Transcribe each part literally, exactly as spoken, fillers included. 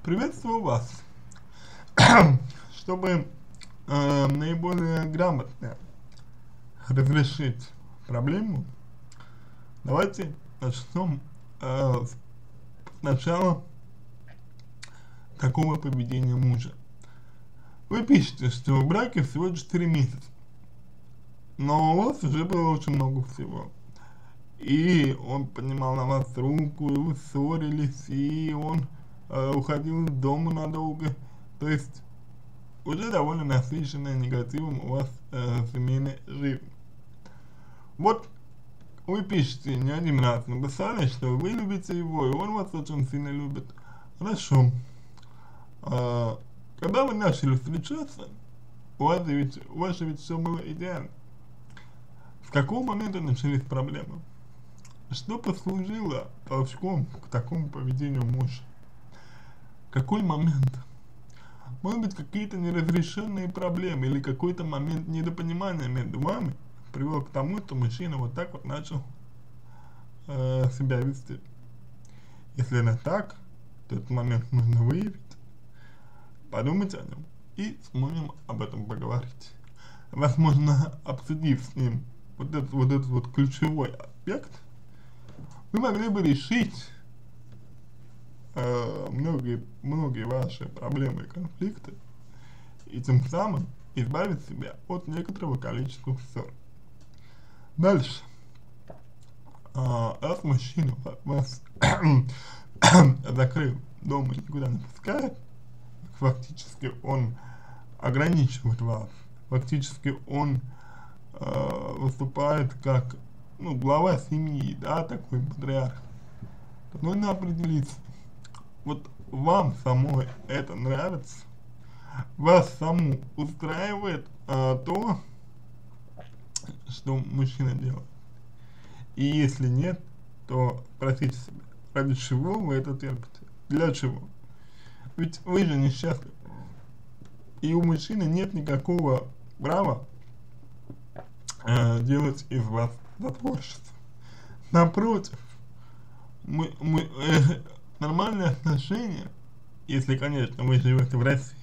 Приветствую вас. Чтобы э, наиболее грамотно разрешить проблему, давайте начнем э, с начала такого поведения мужа. Вы пишете, что в браке всего четыре месяца, но у вас уже было очень много всего. И он поднимал на вас руку, и вы ссорились, и он э, уходил из дома надолго. То есть уже довольно насыщенная негативом у вас э, семейная жизнь. Вот вы пишете, не один раз написали, что вы любите его, и он вас очень сильно любит. Хорошо. А, когда вы начали встречаться, у вас ведь, у вас же ведь все было идеально. С какого момента начались проблемы? Что послужило толчком к такому поведению мужа? Какой момент? Может быть, какие-то неразрешенные проблемы или какой-то момент недопонимания между вами привел к тому, что мужчина вот так вот начал э, себя вести. Если это так, то этот момент нужно выявить, подумать о нем и сможем об этом поговорить. Возможно, обсудив с ним вот этот вот, этот вот ключевой аспект, вы могли бы решить э, многие, многие ваши проблемы и конфликты, и тем самым избавить себя от некоторого количества ссор. Дальше. А, раз мужчина вас закрыл дома и никуда не пускает, фактически он ограничивает вас, фактически он э, выступает как, ну, глава семьи, да, такой патриарх, то нужно определиться, вот вам самой это нравится, вас саму устраивает э, то, что мужчина делает. И если нет, то спросите себя, ради чего вы это терпите, для чего? Ведь вы же несчастливы, и у мужчины нет никакого права э, делать из вас затворщицу. Напротив, мы, мы, э, нормальные отношения, если, конечно, вы живете в России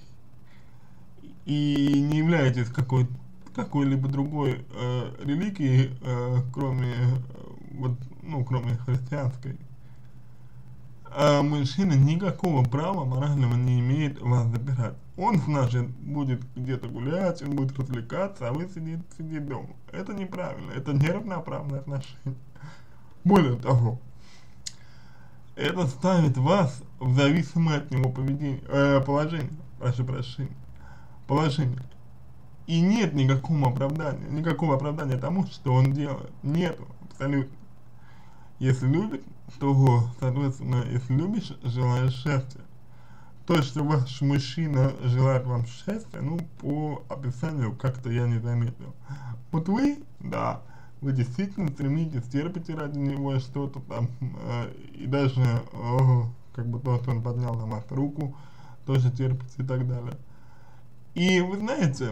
и не являетесь какой какой-либо другой э, религией, э, кроме э, вот, ну, кроме христианской, а мужчина никакого права морального не имеет вас запирать. Он, значит, будет где-то гулять, он будет развлекаться, а вы сидите, сидите дома. Это неправильно, это неравноправное отношение. Более того, это ставит вас в зависимое от него поведение, э, положение, прошу прощения, положение. И нет никакого оправдания, никакого оправдания тому, что он делает. Нету, абсолютно. Если любит, то, соответственно, если любишь, желаешь счастья. То, что ваш мужчина желает вам счастья, ну, по описанию как-то я не заметил. Вот вы, да, вы действительно стремитесь, терпите ради него что-то там, э, и даже, э, как бы то, что он поднял на вас руку, тоже терпите и так далее. И вы знаете,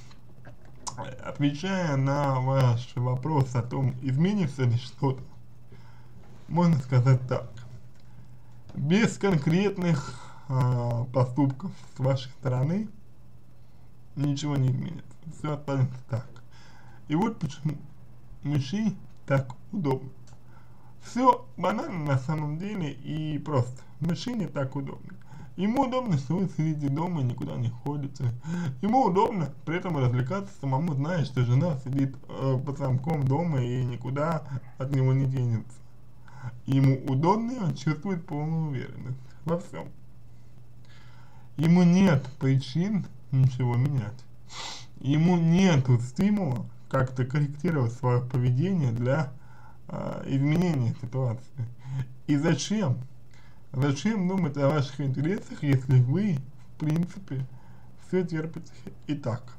отвечая на ваш вопрос о том, изменится ли что-то, можно сказать так: без конкретных э, поступков с вашей стороны ничего не изменится, все останется так. И вот почему мужчине так удобно. Все банально на самом деле и просто. Мужчине так удобно. Ему удобно, что вы сидите дома и никуда не ходите. Ему удобно при этом развлекаться самому, зная, что жена сидит э, под замком дома и никуда от него не денется. Ему удобно, и он чувствует полную уверенность во всем. Ему нет причин ничего менять. Ему нет стимула как-то корректировать свое поведение для э, изменения ситуации. И зачем? Зачем думать о ваших интересах, если вы, в принципе, все терпите и так?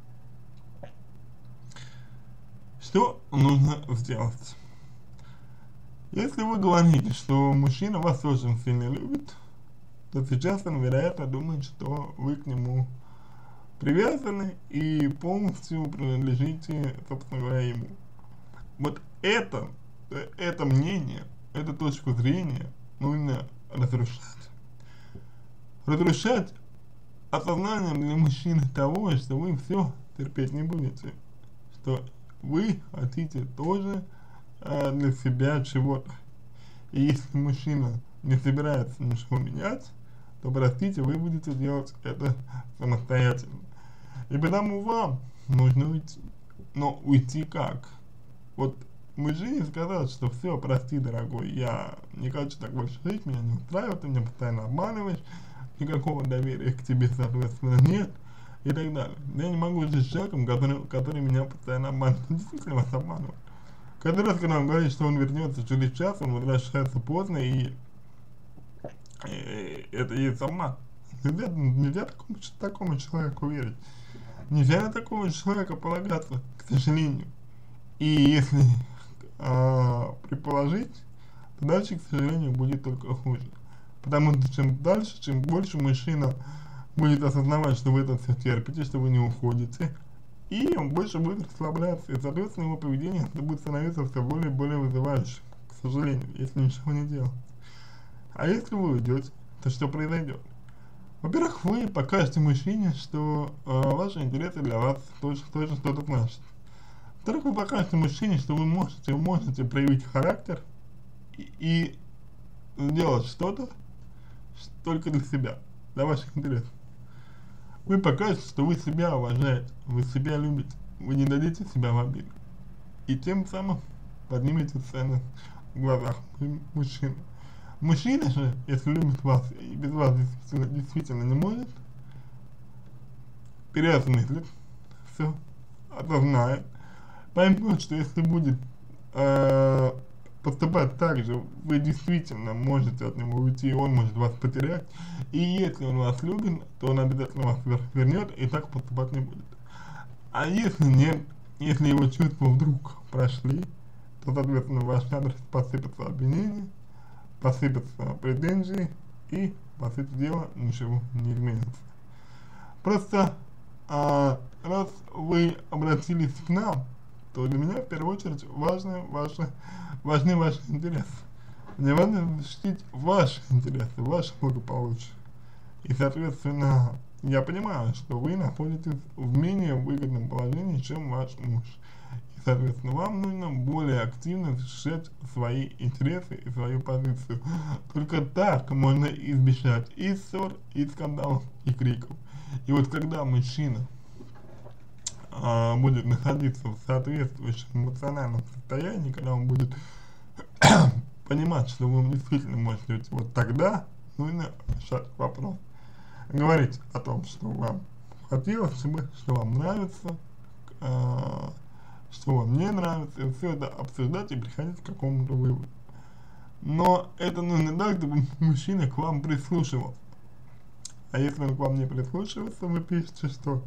Что нужно сделать? Если вы говорите, что мужчина вас очень сильно любит, то сейчас он, вероятно, думает, что вы к нему привязаны и полностью принадлежите, собственно говоря, ему. Вот это, это мнение, эту точку зрения нужно разрушать. разрушать осознанием для мужчины того, что вы все терпеть не будете, что вы хотите тоже э, для себя чего-то. И если мужчина не собирается ничего менять, то, простите, вы будете делать это самостоятельно. И потому вам нужно уйти. Но уйти как? Вот мужчине сказать, что все, прости, дорогой, я не хочу так больше жить, меня не устраивает, ты меня постоянно обманываешь, никакого доверия к тебе, соответственно, нет, и так далее. Я не могу жить с человеком, который, который меня постоянно обманывает. Он действительно вас обманывает. Каждый раз, когда он говорит, что он вернется через час, он возвращается поздно, и, и это и есть обман. Нельзя, нельзя такому, такому человеку верить. Нельзя на такого человека полагаться, к сожалению. И если э, предположить, то дальше, к сожалению, будет только хуже. Потому что чем дальше, чем больше мужчина будет осознавать, что вы это все терпите, что вы не уходите, и он больше будет расслабляться, и, соответственно, его поведение будет становиться все более и более вызывающим, к сожалению, если ничего не делать. А если вы уйдете, то что произойдет? Во-первых, вы покажете мужчине, что э, ваши интересы для вас тоже, тоже что-то значат. Во-вторых, вы покажете мужчине, что вы можете, можете проявить характер и, и сделать что-то только для себя, для ваших интересов. Вы покажете, что вы себя уважаете, вы себя любите, вы не дадите себя в обиду. И тем самым поднимете цены в глазах мужчин. Мужчина же, если любит вас и без вас действительно, действительно не может, переосмыслит все, осознает, поймет, что если будет э, поступать так же, вы действительно можете от него уйти, и он может вас потерять. И если он вас любит, то он обязательно вас вернет и так поступать не будет. А если нет, если его чувства вдруг прошли, то, соответственно, в ваш адрес посыпятся обвинения, посыпятся претензии, и, по сути дела, ничего не изменится. Просто, а, раз вы обратились к нам, то для меня в первую очередь важны ваши, важны ваши интересы. Мне важно защитить ваши интересы, ваше благополучие. И, соответственно, я понимаю, что вы находитесь в менее выгодном положении, чем ваш муж. И, соответственно, вам нужно более активно защищать свои интересы и свою позицию. Только так можно избежать и ссор, и скандалов, и криков. И вот когда мужчина а, будет находиться в соответствующем эмоциональном состоянии, когда он будет понимать, что вы действительно можете уйти, вот тогда нужно решать вопрос. Говорить о том, что вам хотелось бы, что вам нравится, э, что вам не нравится, и все это обсуждать и приходить к какому-то выводу. Но это нужно так, чтобы мужчина к вам прислушивался. А если он к вам не прислушивается, вы пишете, что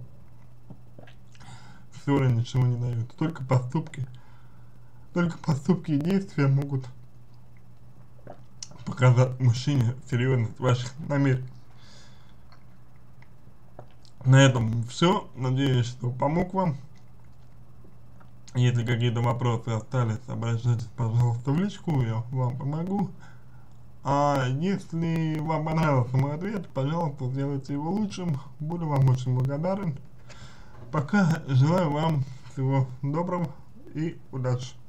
ссоры ничего не дают. Только поступки, только поступки и действия могут показать мужчине серьезность ваших намерений. На этом все. Надеюсь, что помог вам. Если какие-то вопросы остались, обращайтесь, пожалуйста, в личку, я вам помогу. А если вам понравился мой ответ, пожалуйста, сделайте его лучшим. Буду вам очень благодарен. Пока желаю вам всего доброго и удачи.